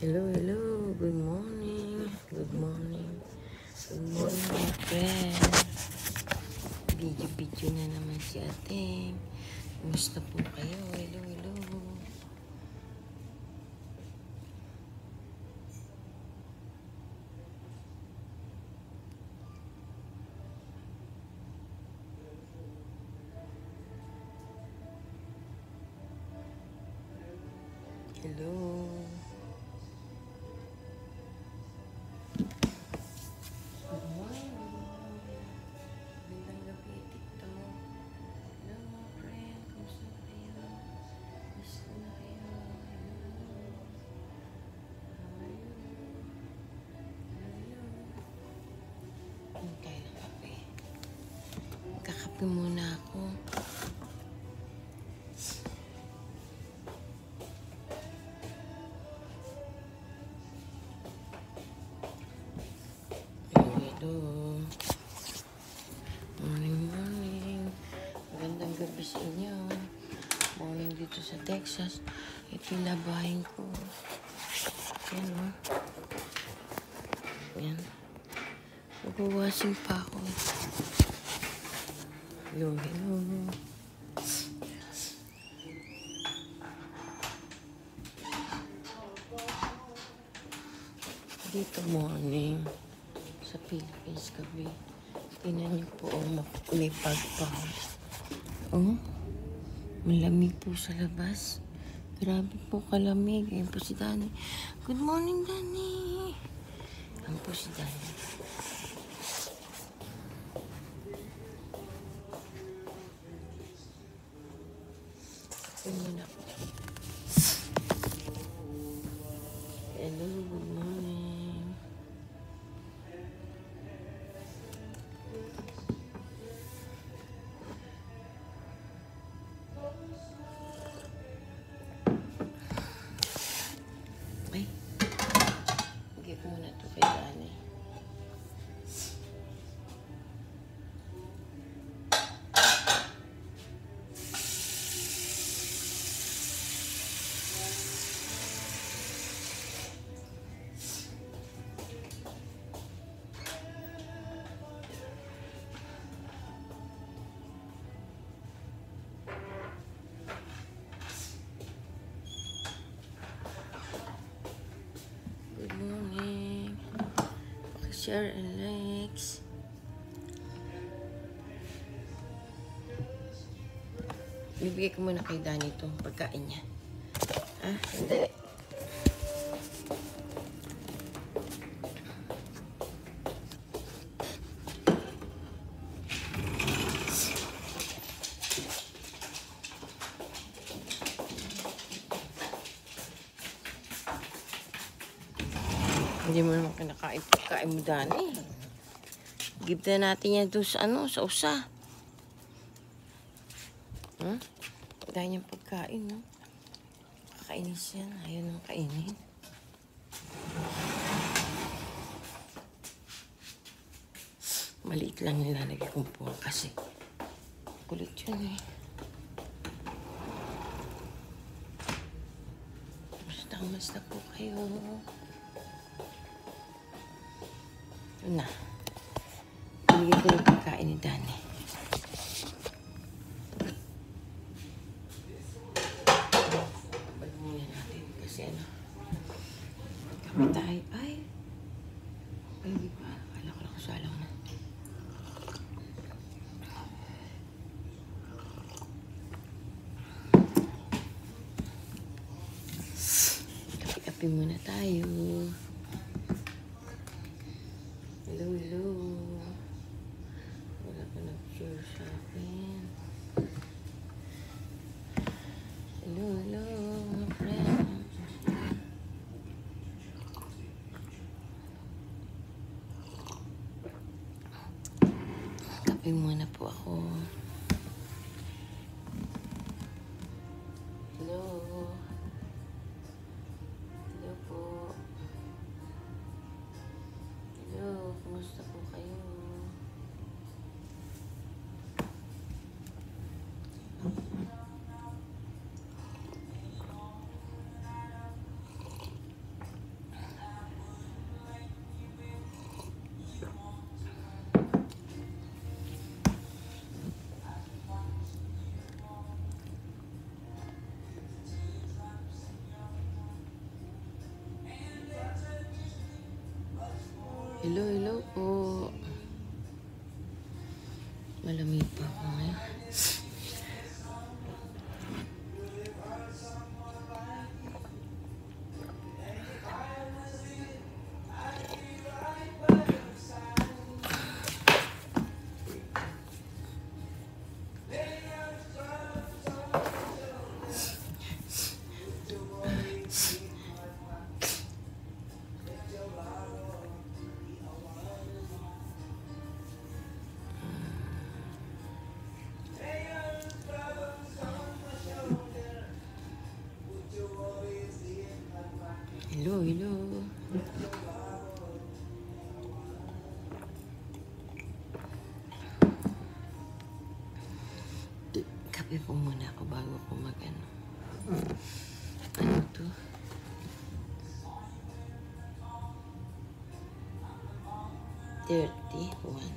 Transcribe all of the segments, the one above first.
Hello, hello. Good morning. Good morning. Good morning, my friend. Video na naman si ating. Kumusta po kayo? Hello, hello. Hello. Good morning. Magandang gabi, TikTok. Hello, my friend. Kumusta kayo? Miss ko na kayo. Hello. How are you? Hello. Hintay na kape. Kakape muna ako. Morning, morning. Magandang gabi sa inyo. Morning dito sa Texas. Ito yung labahin ko. Yan o. Yan. Magwawasin pa ako. Hello, hello. Dito morning. Sa Philippines gabi. Tingnan niyo po, may pagpang. Oh, malamig po sa labas. Grabe po kalamig. Ayan po si Danny. Good morning, Danny. Ayan po si Danny. Ayan na po. Hello, good morning. Ay, give muna ito kay Danny. Good morning. Share and likes. Bibigay ko muna kay Danny itong pagkain niya. Ah, sandali. Hindi mo naman kinakain pagkain mo, Danny. Give na natin yan doon sa ano, sa usa. Hmm? Dahil yung pagkain, no? Kakainis yan. Ayaw nang kainin. Maliit lang nilalagay kong puwang kasi. Kulit yun eh. Basta po kayo. Ito na. Bigyan ko yung pagkain ni Danny. Balungan natin kasi ano. Kami tayo. Ay, hindi pa. Akala ko nakasalang na. Kape-kape muna tayo. Hello, hello. Wala pa nag-share sa akin. Hello, hello, my friend. Kape muna po ako. Hello. Hello po. Hello, kumusta po kayo? Hello, hello po. Malamig pa ako ngayon. Hello, hello. Kape po muna ako bago po mag-ano. Ano to? $31.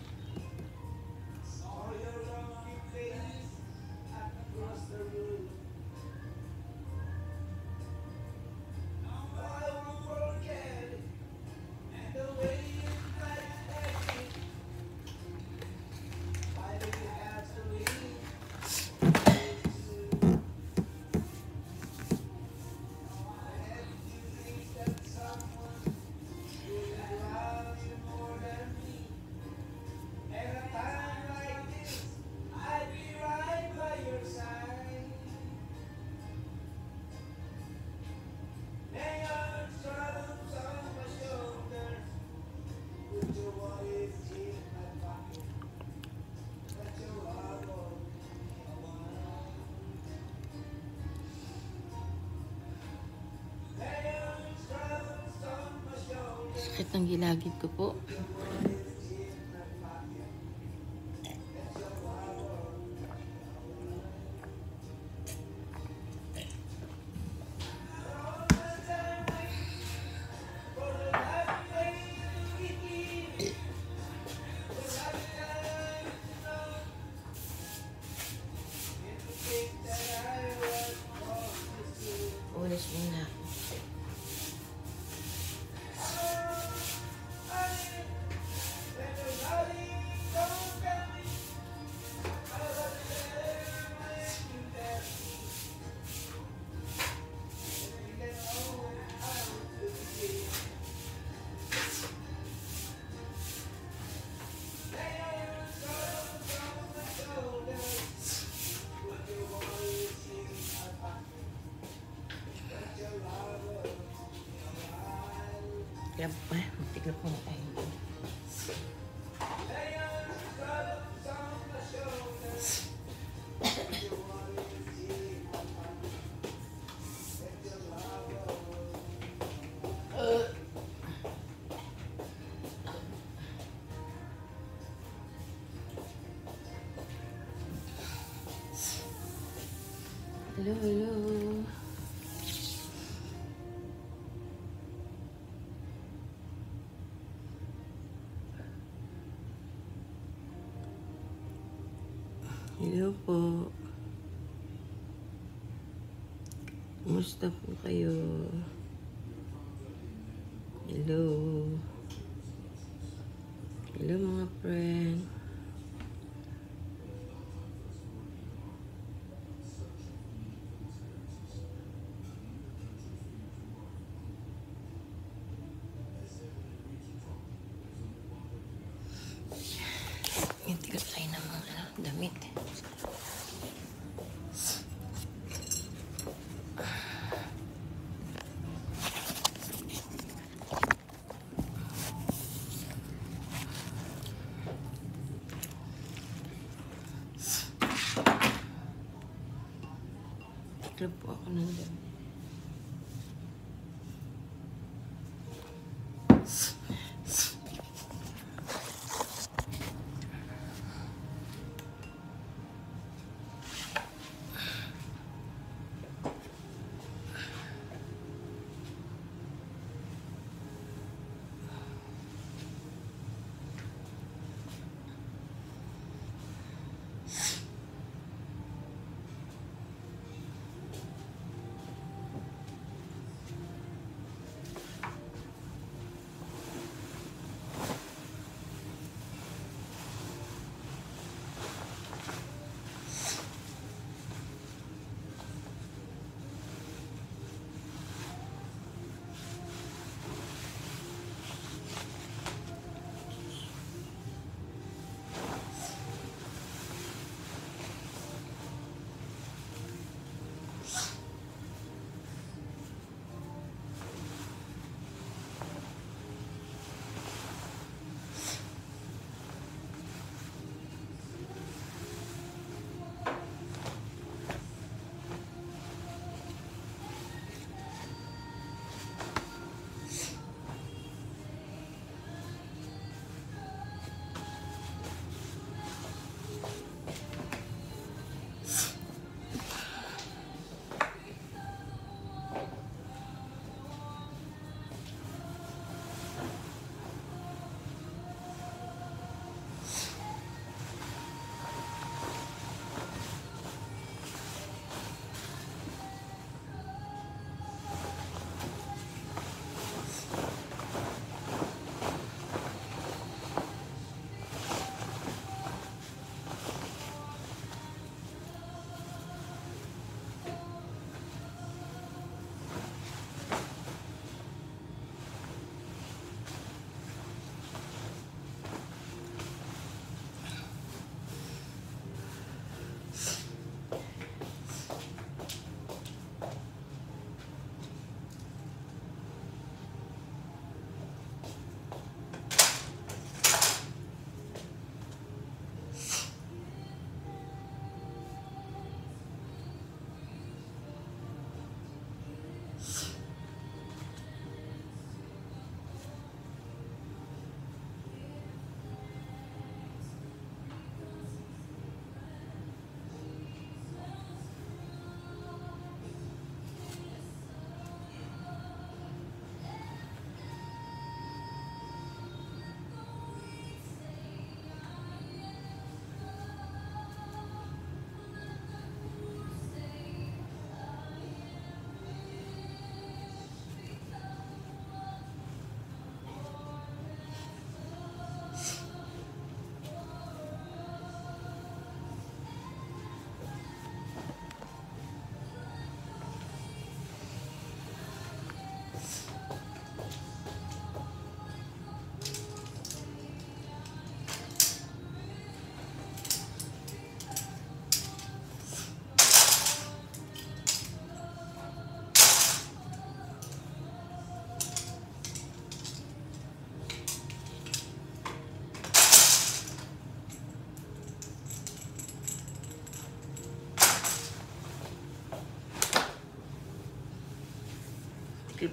Sakit ng gilagid ko po. Ulis muna ako. Kaya pa, magtigil po na tayo. Hello, hello. Hello po. Kumusta po kayo? Hello. Hello mga friend. Hindi ko tayo ng mga damit.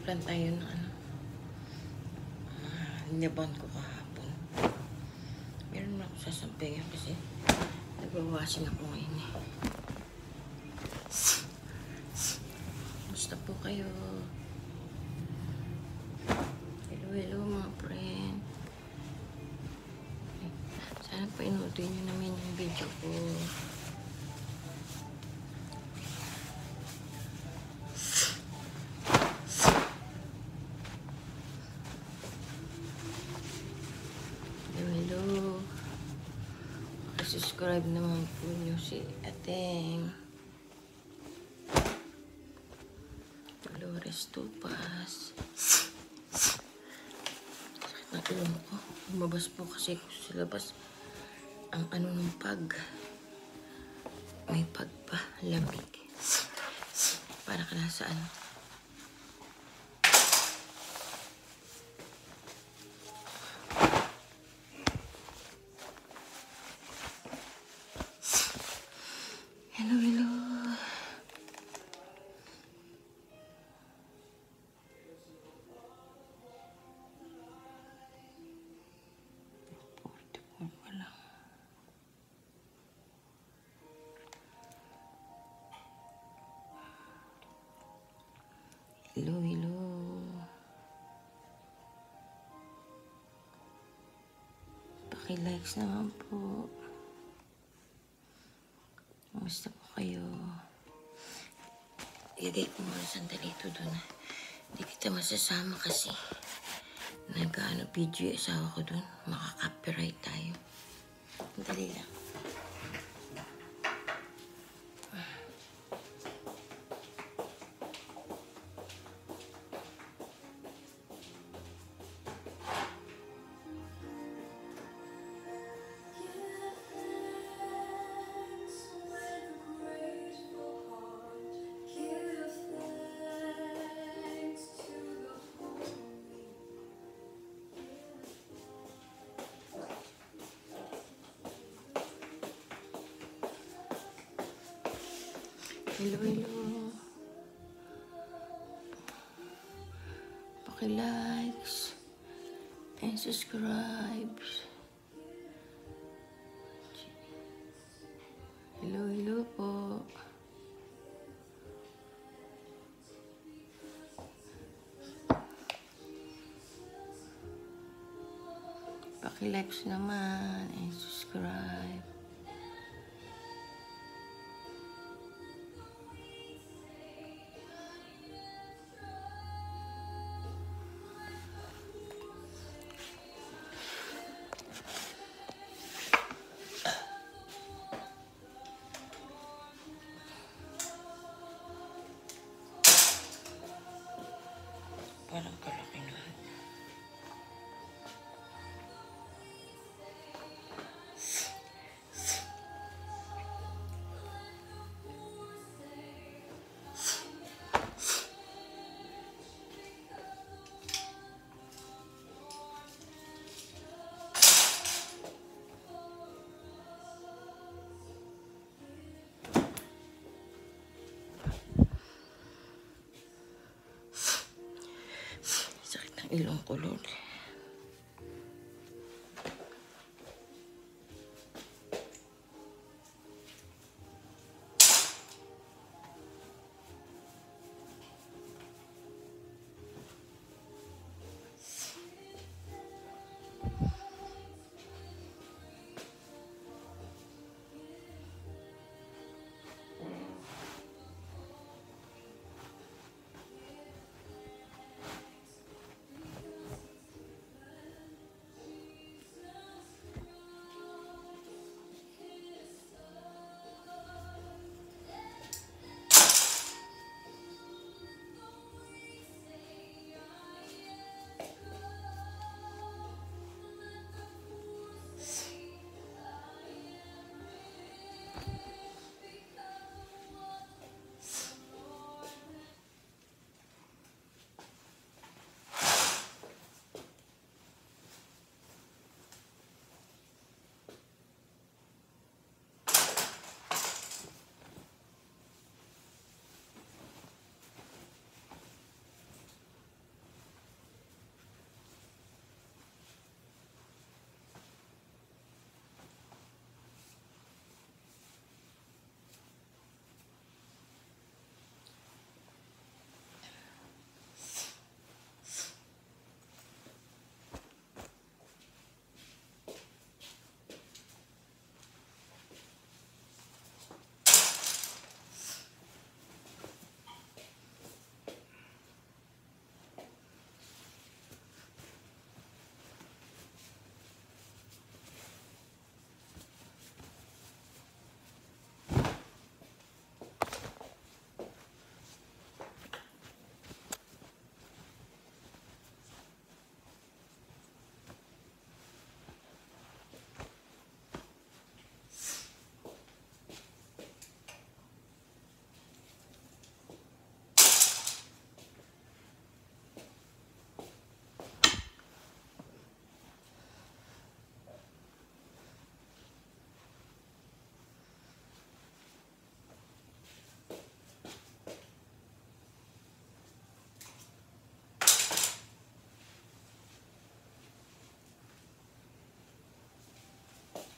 nagplan tayo ng ano. Linaban ko kahapon. Meron na ako sasampayan kasi nagbawasin ako ngayon eh. Gusto po kayo? Hello, hello mga friend. Sana pa inuutoy nyo namin yung video ko. Hello. Subscribe naman po nyo si Ateng Dolores Tupas. Sakit na ilong ko. Lumabas po kasi ko sa labas ang ano ng pag. May pag pa. Lamig. Para ka na sa ano. Hello, hello. Hello, hello. Paki-likes naman po. Kamusta po kayo? Ilagay ko muna sandali ito doon. Hindi kita masasama kasi nag-ano video yung asawa ko doon. Maka-copyright tayo. Dali lang. Hello, hello. Paki-likes and subscribe. Hello, hello po. Paki-likes naman and subscribe. Parang kalaki na. Sakit ng ilong ko, Lord.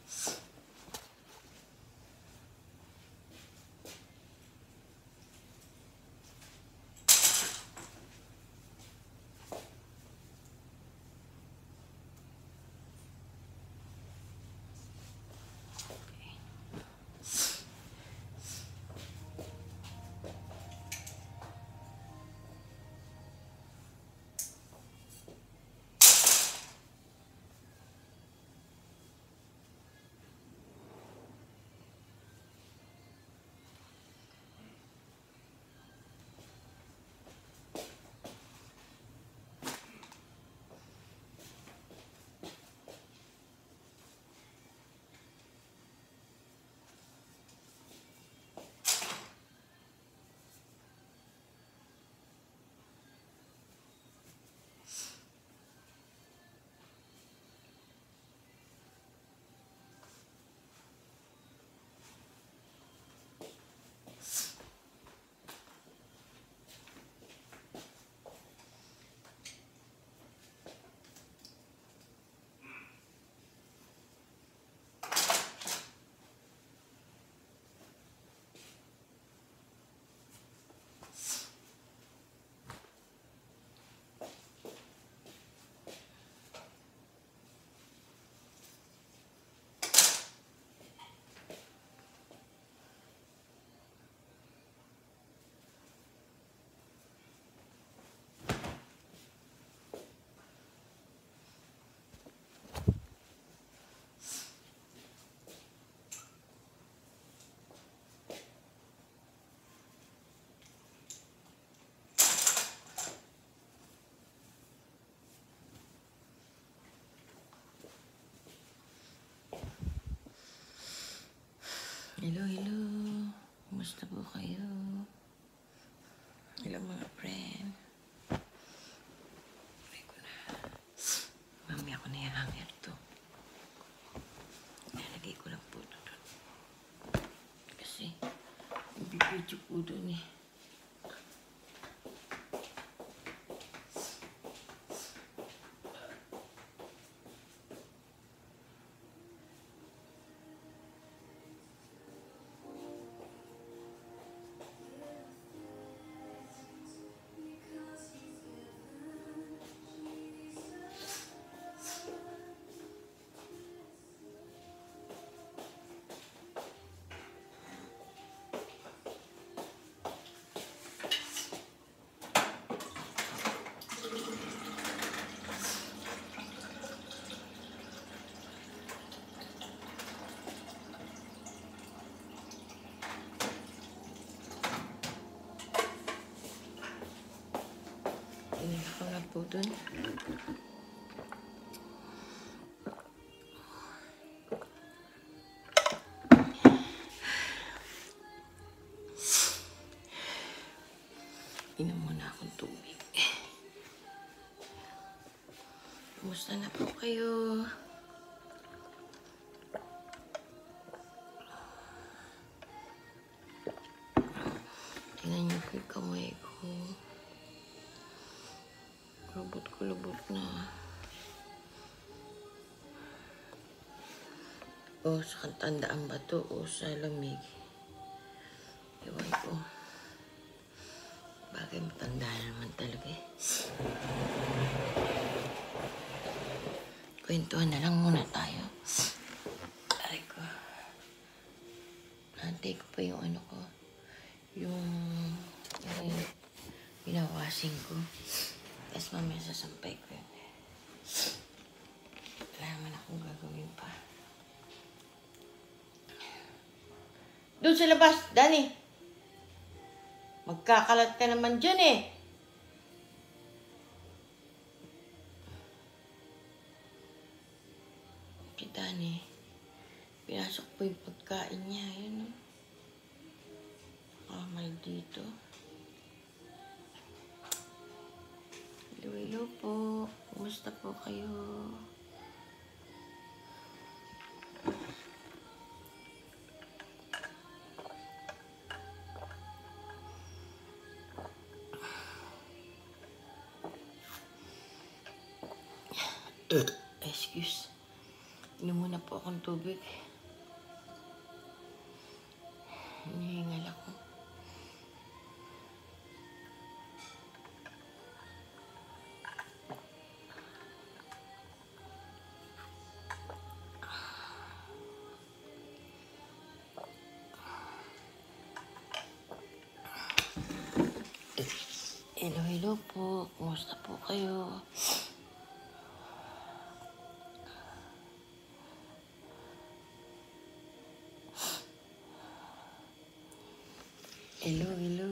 Hello, hello. Kumusta po kayo? Hello mga friend. Ay ko na. Mamaya ko na yung hanger to. Nalagay ko lang po ito doon. Kasi, ibibidyo po doon eh. Tinila ko na po doon. Inom muna akong tubig. Kumusta na po kayo? Tingnan niyo po yung kamay ko. Lubot na. O, sa tandaan ba to? O, sa lamig? Ewan ko. Bagay matanda na naman talaga eh. Kwentuhan na lang muna tayo. Aray ko. Nantay ko pa yung ano ko. Yung pinawashing ko. Tapos mamaya sasampay ko yun. Wala naman akong gagawin pa. Doon sa labas, Dani! Magkakalat ka naman dyan eh. Si Dani, pinasok po yung pagkain niya. Yun o. Kamal dito. Hello po. Kumusta po kayo? Excuse. Inom muna po akong tubig. Hinihingal ako. Hello, hello po. Kumusta po kayo? Hello, hello.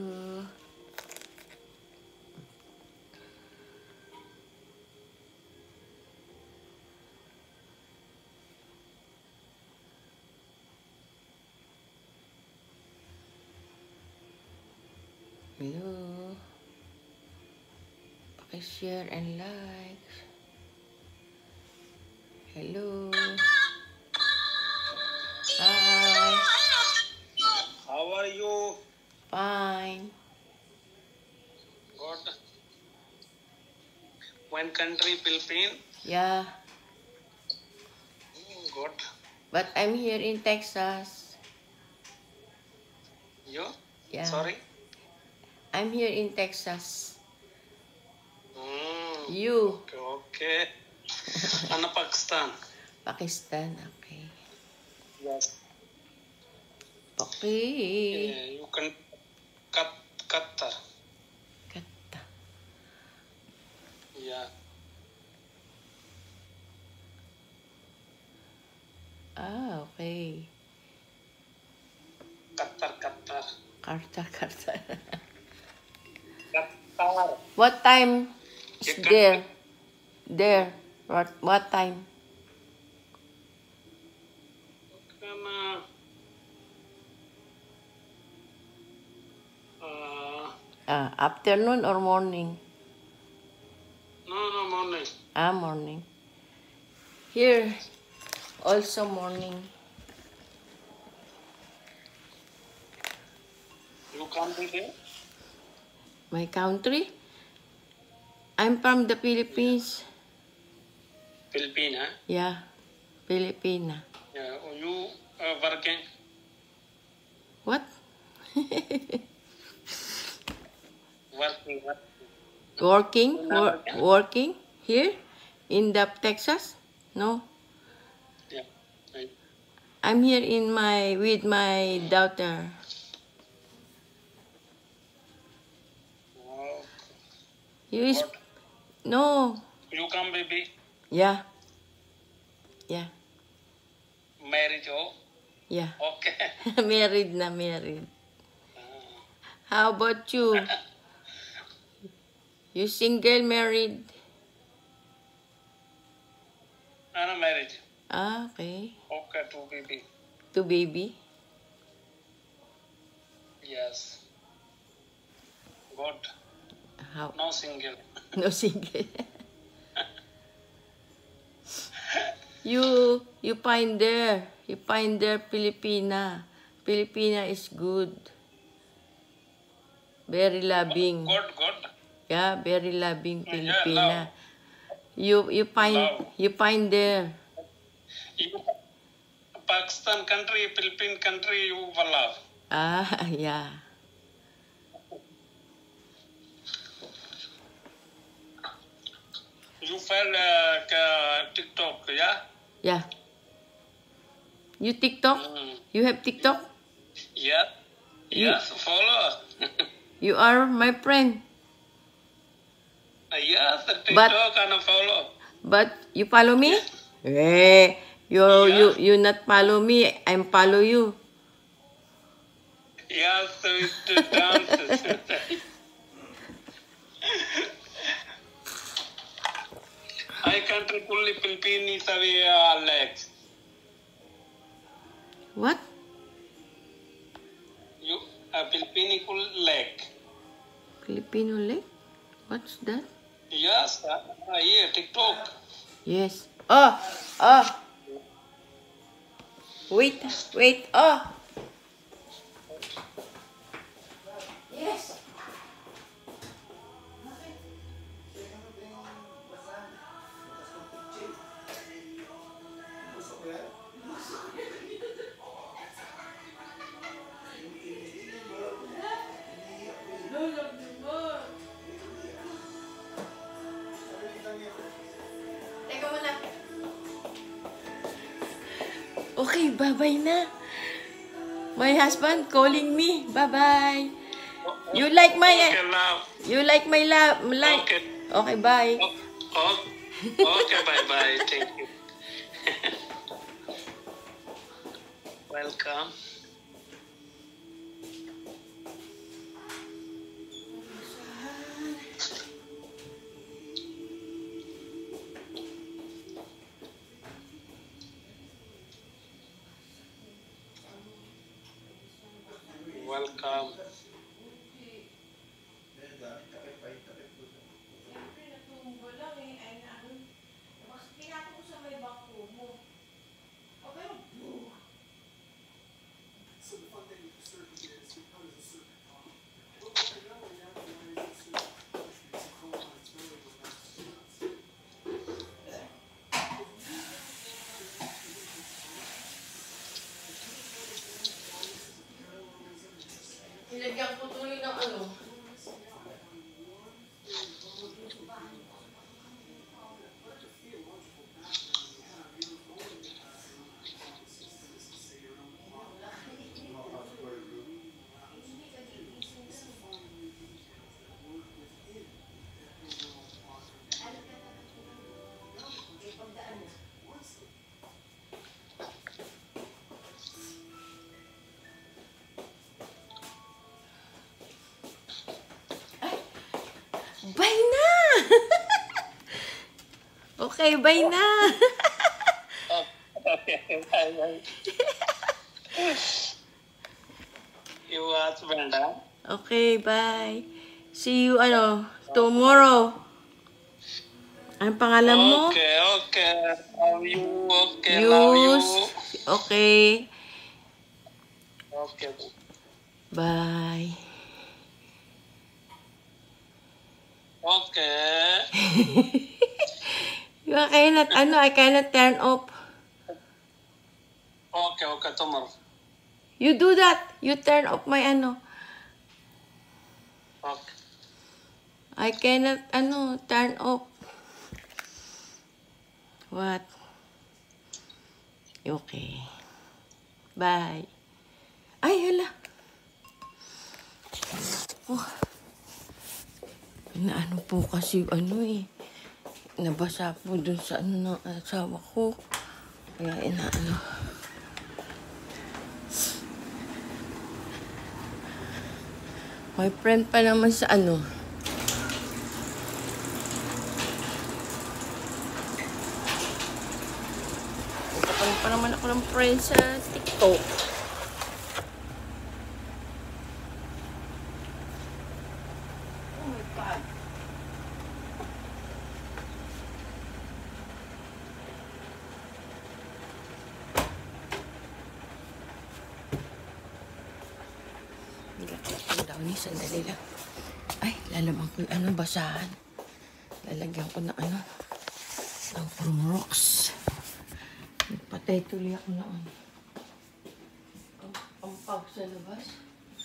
Hello. Share and like. Hello. Hi. How are you? Fine. Good. One country, Philippines. Yeah. Good. But I'm here in Texas. You? Yeah. Sorry? I'm here in Texas. Mm, You. okay. Ano Pakistan? Pakistan. Okay. Yes. Okay. You can Qatar. Kata. Yeah. Ah, okay. Qatar. Karta. Qatar. What time is You there? can- There. What time? Afternoon or morning? No, morning. Morning. Here, also morning. You come there? My country? I'm from the Philippines. Philippines, huh? Yeah, Filipina. Yeah. You working? What? Working. Working? Working? Here? In the Texas? No. Yeah. Right. I'm here with my daughter. Oh, You is... What? No. You come, baby. Yeah. Yeah. Marriage, oh? Yeah. Okay. Married. How about you? You single, married? Ano marriage? Okay. Okay, two baby. Two baby? Yes. Good. How? No single. No single. You find there. You find there Filipina. Filipina is good. Very loving. Good. Yeah, very loving Yeah, Filipina. love. You find Love. there. You, Pakistan country, Philippine country, you will love. Yeah. You fell TikTok, yeah? Yeah. You TikTok? You have TikTok? Yeah. Yes, follow. You are my friend. Yes, TikTok and follow. But you follow me? You not follow me. I'm follow you. Yes, with dances. I country fully Philippines away legs. What? You Philippine full leg. Filipino leg? What's that? Yes, yeah, TikTok. Yes. Wait. Yes. Okay, bye-bye na. My husband calling me. Bye-bye. You like my... Okay, love. You like my love? Like... Okay. Okay, bye. Oh, okay, bye-bye. Thank you. Welcome. Welcome. Nilagyan ko tuloy ng ano. Bye na! Okay, bye na! Okay, bye-bye. You husband, huh? Okay, bye. See you, tomorrow. Ang pangalan mo? Okay, okay. Love you. Okay, love you. Okay. Okay. Bye. Okay. I cannot turn off. Okay, okay, tomorrow. You do that. You turn off my Okay. I cannot, turn off. What? Okay. Bye. Ay, hala. Oh. Naano po kasi, nabasa po dun sa ng asawa ko. Kaya My friend pa naman sa Nagkapalit pa naman ako ng friend sa TikTok. Oh my God. Sandali lang. Ay, lalaman ko yung basahan. Lalagyan ko ng ng Chromrox. Patay tuloy ako na ang pag sa labas.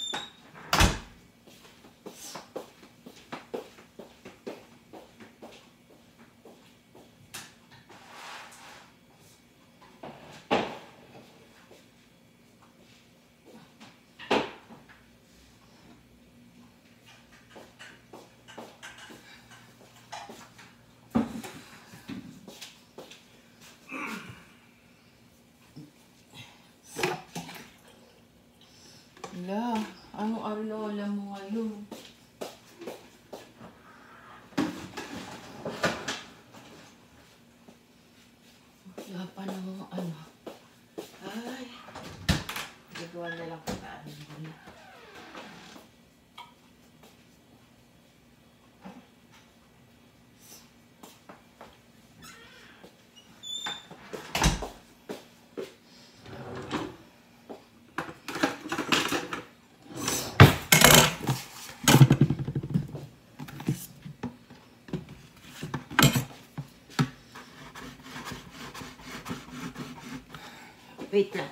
Wala. Anong arlola mo ngayon? Wala pa namang Ay. Gagawa na lang ko na muna. Wait lang.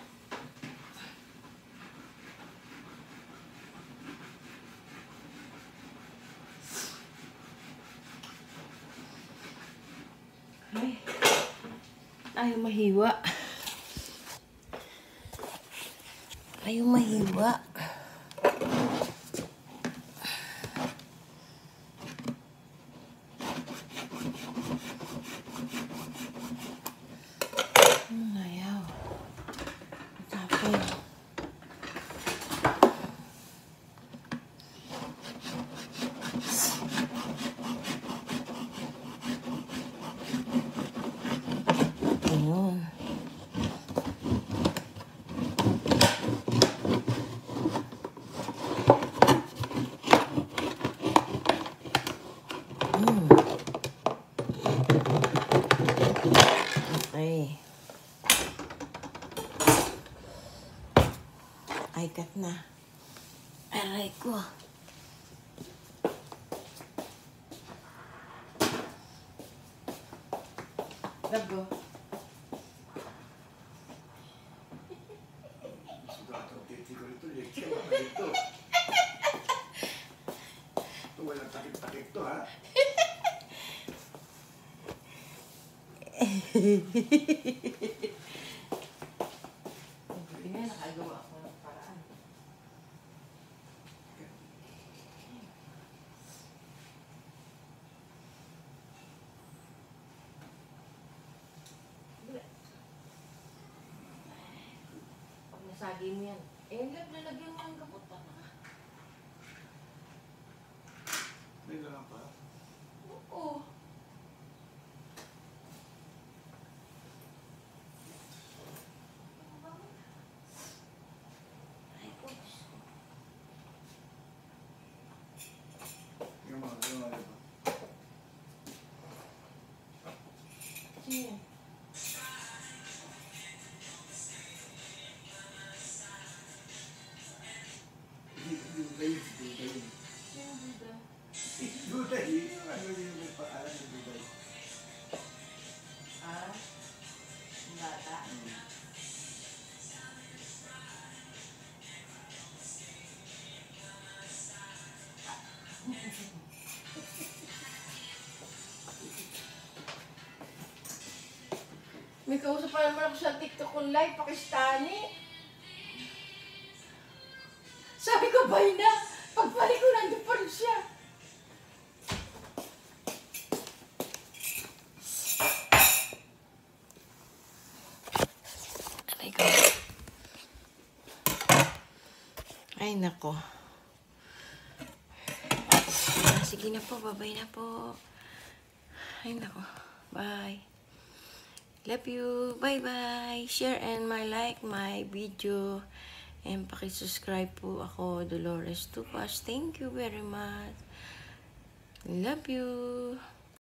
Ay. Ayaw mahiwa. Ayaw mahiwa. Ayaw. Tapos. Ayun. Okay. Ay, cut na. Aray ko. Lago. Walang takip-takip to, ha? Hindi nga, nakagawa ako ng paraan. Pag nasagi mo yan, lalagyan mo ng gamot pa na. May lang pa. Oo. Ay, oops. Yung mga diba? Sige. Duday. Sino Buda? Duday. Yung ano yung may paalam yung Duday. Ah? Yung bata? May kausap pa naman ako sa TikTok kong live, Pakistani. Sabi ko, bye na. Pagbalik ko, nandun pa rin siya. Aray ko. Ay, nako. Sige na po, babay na po. Ay, nako. Bye. Love you. Bye-bye. Share and like my video. And pakisubscribe po ako, Dolores Tupas. Thank you very much. Love you.